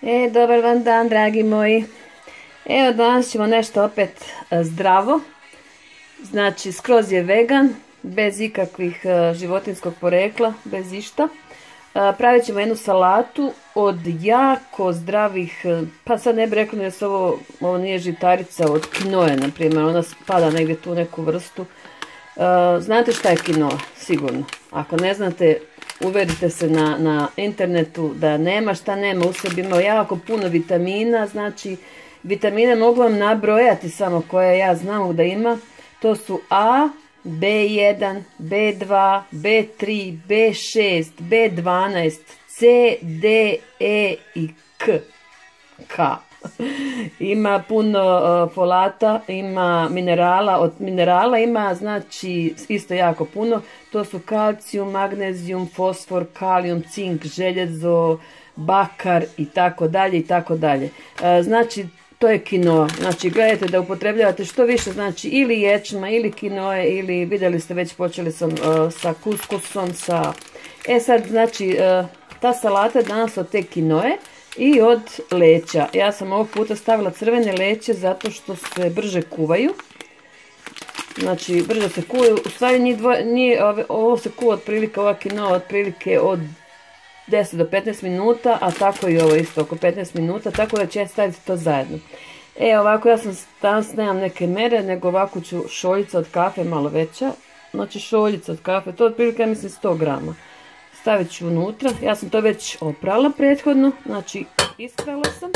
Dobar vam dan, dragi moji. Evo, danas ćemo nešto opet zdravo. Znači, skroz je vegan, bez ikakvih životinjskog porekla, bez išta. Pravit ćemo jednu salatu od jako zdravih, pa sad ne bih rekla da se ovo nije žitarica od kinoe, na primjer, ona spada negdje tu neku vrstu. Znate šta je kinoa? Sigurno. Ako ne znate, uverite se na internetu da nema šta nema, u sebi ima jako puno vitamina, znači vitamine mogu vam nabrojati samo koje ja znam da ima. To su A, B1, B2, B3, B6, B12, C, D, E i K. Ima puno folata, ima minerala, od minerala ima znači isto jako puno, to su kalcijum, magnezijum, fosfor, kalijum, cink, željezo, bakar i tako dalje i tako dalje. Znači to je kinoa, znači gledajte da upotrebljavate što više, znači ili ječma ili kinoe ili vidjeli ste već počeli sam sa kuskusom, sad znači ta salata je danas od te kinoe i od leća. Ja sam ovog puta stavila crvene leće zato što se brže kuvaju. Znači brže se kuvaju. U stvari ovo se kuva otprilike, ova kinoa otprilike od 10 do 15 minuta, a tako i ovo isto oko 15 minuta, tako da ću ja staviti to zajedno. Ovako ja sam danas nemam neke mere, nego ovako ću šoljica od kafe malo veća. Znači šoljica od kafe, to otprilike mislim 100 grama. Stavit ću unutra, ja sam to već oprala prethodno, znači isprala sam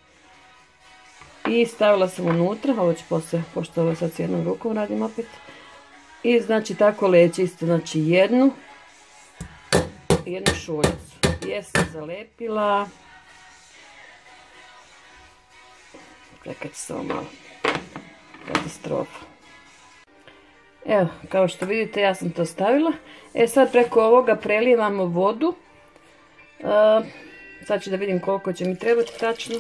i stavila sam unutra, ovo ću poslije, pošto ovo sad s jednom rukom radim opet. I znači tako leće isto, znači jednu šoljicu. Jesam zalepila. Čekajte samo malo, katastrofa. Evo, kao što vidite ja sam to stavila. Sad preko ovoga prelijevamo vodu. Sad ću da vidim koliko će mi trebati tačno.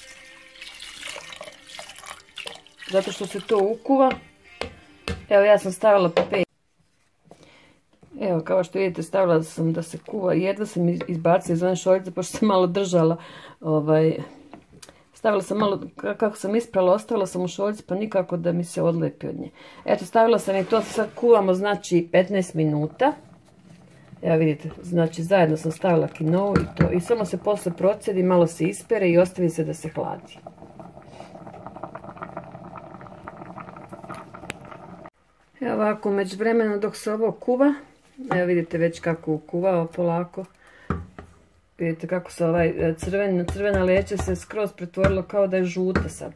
Zato što se to ukuva. Evo ja sam stavila 5. Evo kao što vidite stavila sam da se kuva. Jedva sam izbacila iz one šoljice pošto sam malo držala. Stavila sam malo, kako sam isprala, ostavila sam u šoljici pa nikako da mi se odlepi od nje. Eto, stavila sam i to, sad kuvamo znači 15 minuta. Evo vidite, znači zajedno sam stavila kinou i to. I samo se posle procedi, malo se ispere i ostavi se da se hladi. Evo ovako, među vremenu dok se ovo kuva, evo vidite već kako kuvao polako. Vidite kako se crvena leća se skroz pretvorilo kao da je žuta sad.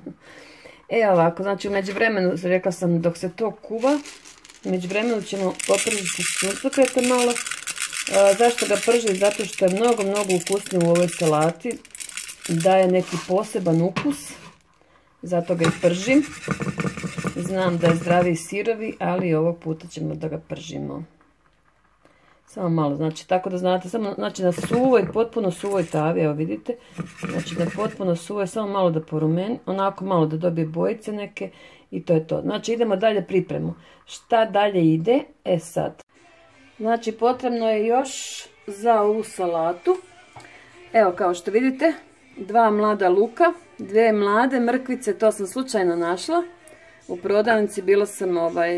Ovako, znači u međuvremenu, rekla sam dok se to kuva, u međuvremenu ćemo popržiti suncokreta malo. Zašto ga pržim? Zato što je mnogo ukusnije u ovoj salati. Daje neki poseban ukus, zato ga i pržim. Znam da je zdravi sirovi, ali ovog puta ćemo da ga pržimo. Samo malo, znači tako da znate, samo znači na suvoj, potpuno suvoj tavi, evo vidite, znači na potpuno suvoj, samo malo da porumeni, onako malo da dobije bojice neke i to je to. Znači idemo dalje pripremu. Šta dalje ide? Sad. Znači potrebno je još za ovu salatu, evo kao što vidite, 2 mlada luka, 2 mlade mrkvice, to sam slučajno našla u prodavnici, bila sam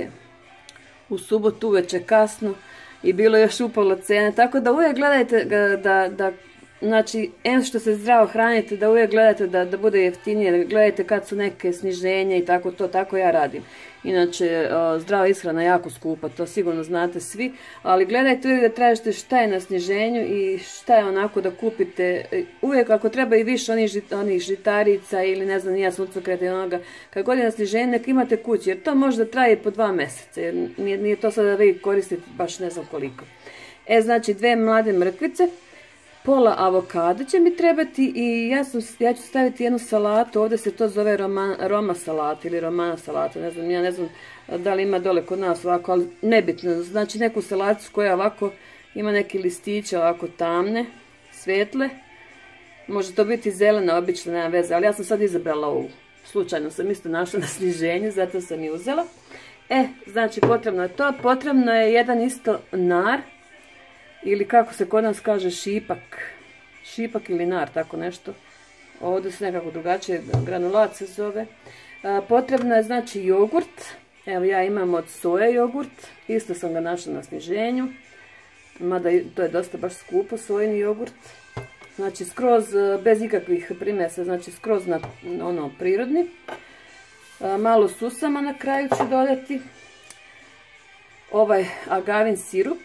u subotu uveče kasno. I bilo je još upalo cene, tako da uvijek gledajte da znači, što se zdravo hranite, da uvijek gledajte da bude jeftinije, gledajte kad su neke sniženja i tako to, tako ja radim. Inače, zdrava ishrana je jako skupa, to sigurno znate svi, ali gledajte uvijek da tražite šta je na sniženju i šta je onako da kupite, uvijek ako treba i više onih žitarica ili ne znam, nija suncokreta i onoga, kad god je na sniženju, nek imate kući, jer to može da traje po 2 mjeseca, jer nije to sada da vi koristite baš ne znam koliko. Znači 2 mlade mrkvice, pola avokada će mi trebati i ja ću staviti jednu salatu, ovdje se to zove roma salata ili romana salata, ne znam, ja ne znam da li ima dole kod nas ovako, ali nebitno, znači neku salatu koja ovako ima neke listiće ovako tamne, svetle, može to biti zelena, obična, nema veze, ali ja sam sad izabrala ovu, slučajno sam isto našla na sniženju, zato sam i uzela. Znači potrebno je to, potrebno je jedan isto nar, ili kako se kod nas kaže šipak, šipak ili nar, tako nešto. Ovdje se nekako drugačije, granulat se zove. Potrebno je znači jogurt. Evo ja imam od soje jogurt. Isto sam ga našla na sniženju. Mada to je dosta baš skupo, sojini jogurt. Znači skroz bez ikakvih primjesa, znači skroz ono prirodni. Malo susama na kraju ću dodati. Ovaj agavin sirup.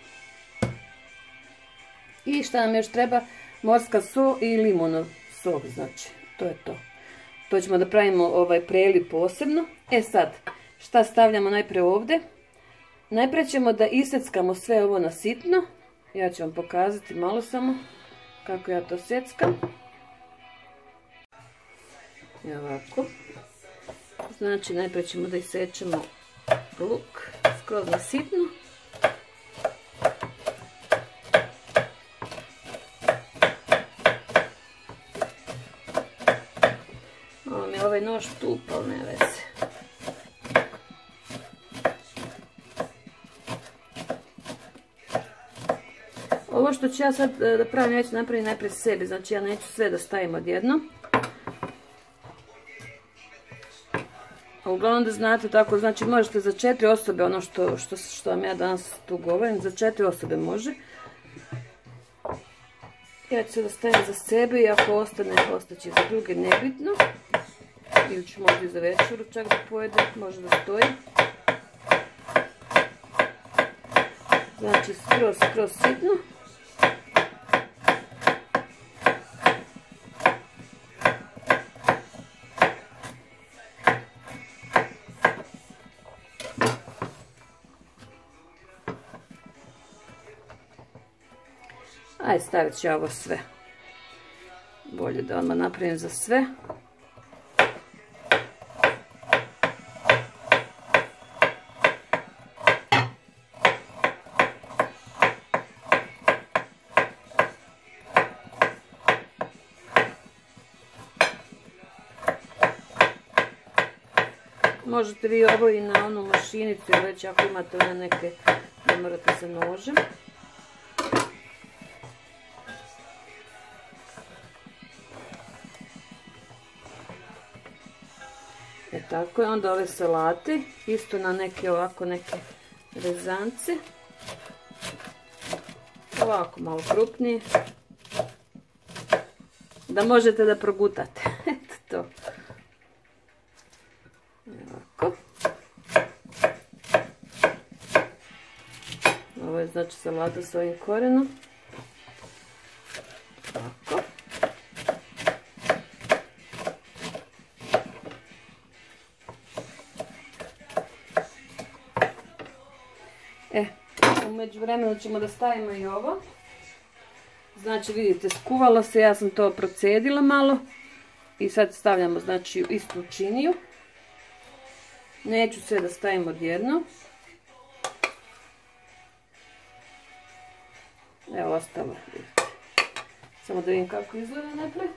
I šta nam još treba? Morska so i limonov sok, znači to je to. To ćemo da pravimo ovaj preliv posebno. E sad, šta stavljamo najprije ovdje? Najprije ćemo da iseckamo sve ovo na sitno. Ja ću vam pokazati malo samo kako ja to seckam. I ovako. Znači najprije ćemo da isečemo luk skroz na sitno. Ovo mi je ovaj nož tu, ali ne veze. Ovo što ću ja sad da pravim, ja ću napraviti najprije sebi, znači ja neću sve da stavim odjednom. Uglavnom da znate tako, znači možete za 4 osobe, ono što vam ja danas tu govorim, za 4 osobe može. Ja ću se da stavim za sebe i ako ostane, ostaće za druge, nebitno. Ili ću možda i za večeru čak da pojedem, može da stoji. Znači skroz sitno. Ajde, stavit ću ovo sve. Bolje da odmah napravim za sve. Možete vi ovo i na onu mašinicu, već ako imate one neke, ne morate sa nožem. Tako je, onda ove salate, isto na neke ovako neke rezance. Ovako malo krupnije. Da možete da progutate. Eto to. Ovako. Ovo je znači salata s ovim korenom. Ovako. U međuvremenu ćemo da stavimo i ovo. Znači vidite, skuvalo se, ja sam to procedila malo. I sad stavljamo znači istu činiju. Neću sve da stavim odjedno. Evo ostalo. Samo da vidim kako izgleda najprije.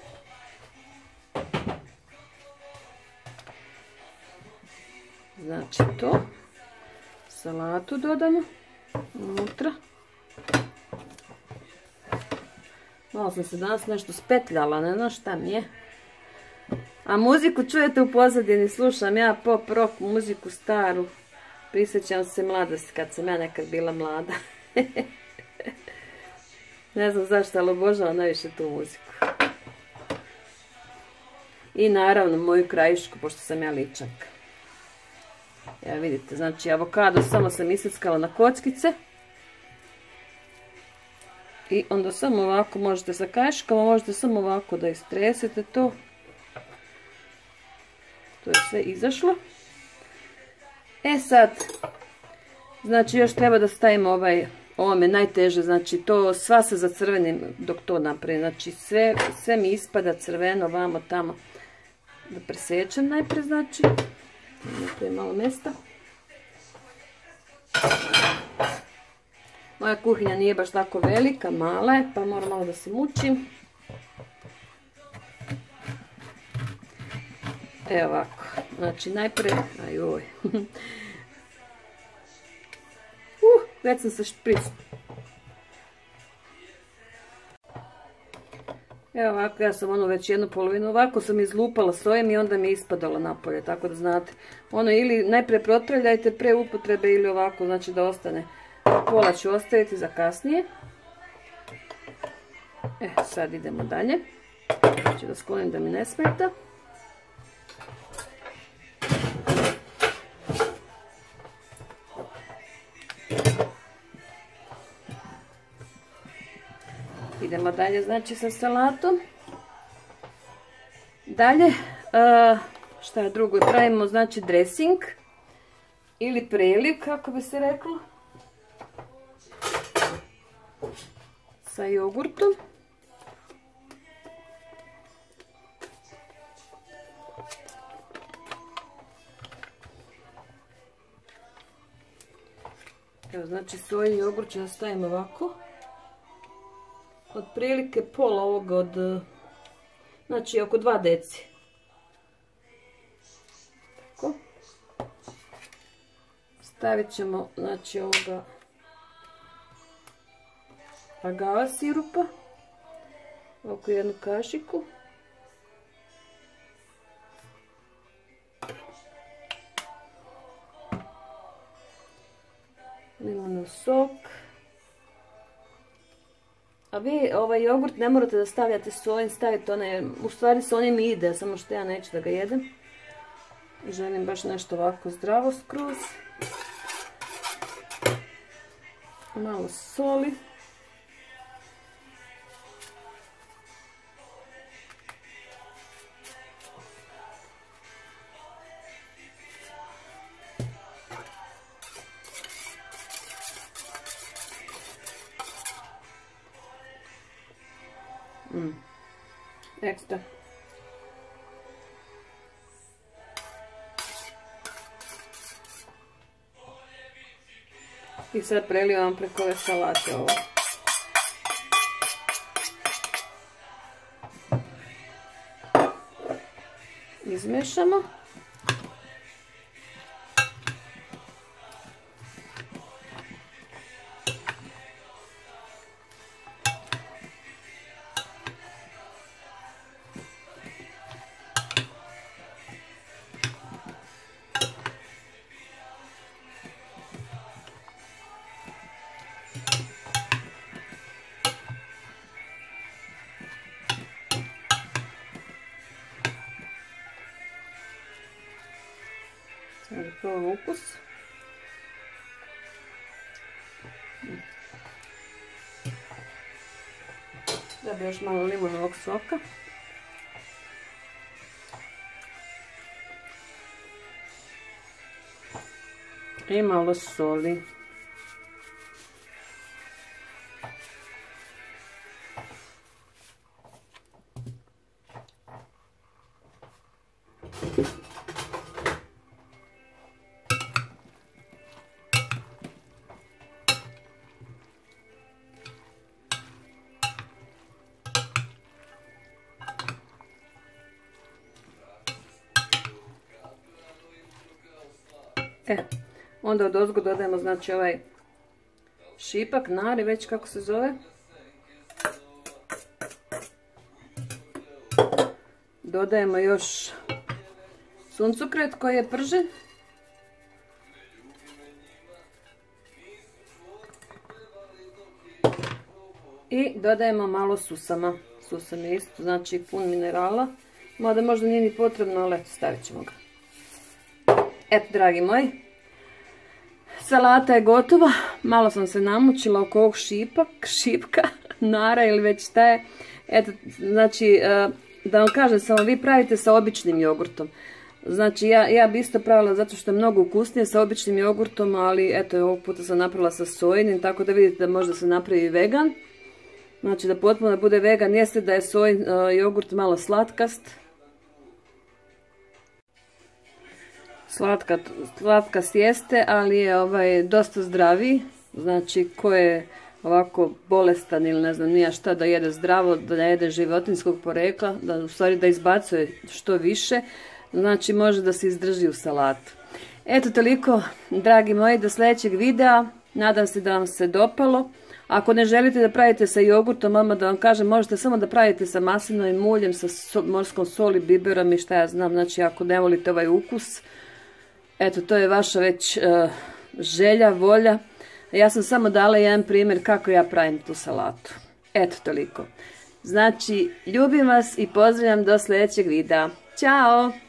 Znači to. Salatu dodamo unutra. Malo sam se danas nešto spetljala, ne znam šta mi je. A muziku čujete u pozadini, slušam ja pop rock muziku staru. Prisjećam se mladosti kad sam ja nekad bila mlada. Ne znam zašto, ali obožavam najviše tu muziku. I naravno moju krajišku, pošto sam ja Ličanka. Evo vidite, znači avokado samo sam iseckala na kockice. I onda samo ovako možete sa kajškama, možete samo ovako da istresete to. To je sve izašlo. E sad, znači još treba da stavimo ovo mi je najteže, znači to sva se zacrvenim dok to napravim. Znači sve mi ispada crveno, vamo tamo. Da presečem najprije, znači. Napravim malo mjesta. Moja kuhinja nije baš tako velika, mala je, pa moram malo da se mučim. Evo ovako, znači najprije, ajoj. Već sam se špricala. Evo ovako, ja sam već jednu polovinu, ovako sam izlupala sojem i onda mi je ispadalo napolje, tako da znate. Ili najprije protrljajte pre upotrebe ili ovako, znači da ostane. Pola ću ostaviti za kasnije. Sad idemo dalje. Ću da sklonim da mi ne smeta. Idemo dalje, znači sa salatom. Dalje, šta je drugo, pravimo znači dressing ili preliv, kako bi se reklo, sa jogurtom. Evo, znači sojin jogurt ću da stavim ovako. Otprilike pola ovoga od, znači oko 2 deci. Tako. Stavit ćemo, znači ovoga agave sirupa. Oko 1 kašiku. Limonov sok. A vi ovaj jogurt ne morate da stavljate sojin, stavite onaj, u stvari s onim ide, samo što ja neću da ga jedem. Želim baš nešto ovako zdravo skroz. Malo soli. Ekstra. I sad prelivam preko ove salate ovo. Izmešamo. Sad da probam ukus. Da bi još malo limonovog soka. I malo soli. Onda odozgo dodajemo znači ovaj šipak, nari već kako se zove. Dodajemo još suncokret koji je pržen. I dodajemo malo susama. Susam je isto, znači pun minerala. Mada možda nije ni potrebno, ali eto, stavit ćemo ga. Eto, dragi moji, salata je gotova. Malo sam se namučila oko ovog šipka, nara ili već šta je. Eto, znači, da vam kažem, samo vi pravite sa običnim jogurtom. Znači, ja bi isto pravila zato što je mnogo ukusnije sa običnim jogurtom, ali eto, ovog puta sam napravila sa sojinim, tako da vidite da možda se napravi vegan. Znači, da potpuno bude vegan, jeste da je sojin jogurt malo slatkast. Slatkast jeste, ali je dosta zdraviji. Znači, ko je ovako bolestan ili ne znam nija šta, da jede zdravo, da ne jede životinjskog porekla, da u stvari da izbacuje što više, znači može da se izdrži u salatu. Eto toliko, dragi moji, do sljedećeg videa. Nadam se da vam se dopalo. Ako ne želite da pravite sa jogurtom, mama da vam kažem, možete samo da pravite sa maslinovim uljem, sa morskom soli, biberom i šta ja znam. Znači, ako ne volite ovaj ukus, eto, to je vaša već želja, volja. Ja sam samo dala jedan primjer kako ja pravim tu salatu. Eto, toliko. Znači, ljubim vas i pozdravljam do sljedećeg videa. Ćao!